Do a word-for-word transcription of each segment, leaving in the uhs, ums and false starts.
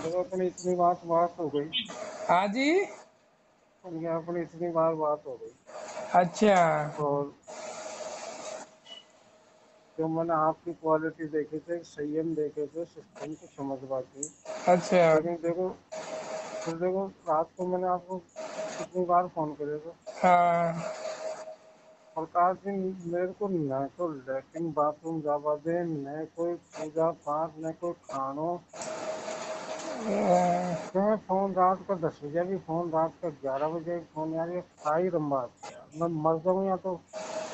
देखो अपनी इतनी बात बात हो गई। हाँ जी। उनके अपनी इतनी बार बात हो गई। अच्छा। और जो मैंने आपकी क्वालिटी देखी थे, संयम देखे थे, सिस्टम को समझ थी। अच्छा। लेकिन देखो, फिर देखो रात को मैंने आपको कितनी बार फोन करे थे। हाँ। और आज दिन मेरे को न तो लैट्रिन बाथरूम जावा दे, न कोई पूजा पाठ, न कोई खानो। अ, मैं फोन रात को दस बजे भी फोन, रात को ग्यारह बजे भी फोन, यार ये खाई रंबा यार, मैं मर जाऊँ या तो।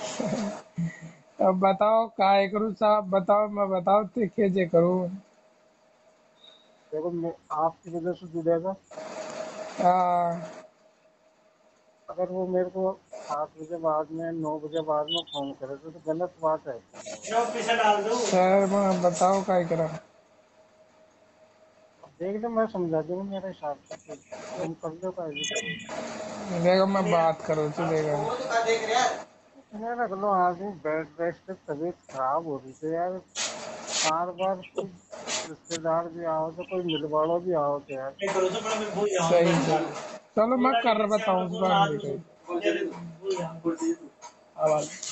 अब बताओ काय करूँ साहब, बताओ मैं बताओ तो कैसे करूँ। देखो मैं आपकी वजह से जुड़ेगा। हाँ। अगर वो मेरे को सात बजे बाद में, नौ बजे बाद में फोन करे तो, तो गलत बात है। सर मैं बताओ काय करा। देख लो, मैं समझा दूंगा मेरे हिसाब से, तो तुम कर लो का। देखो मैं बात करूँ तो देखो। इन्हें रख लो, आदमी बेड रेस्ट, तबीयत खराब हो रही थी यार। बार बार कोई रिश्तेदार भी आओ तो, कोई मिलवाड़ो भी आओ तो यार। सही सही। चलो मैं कर बताऊँ उस बार मेरे को आवाज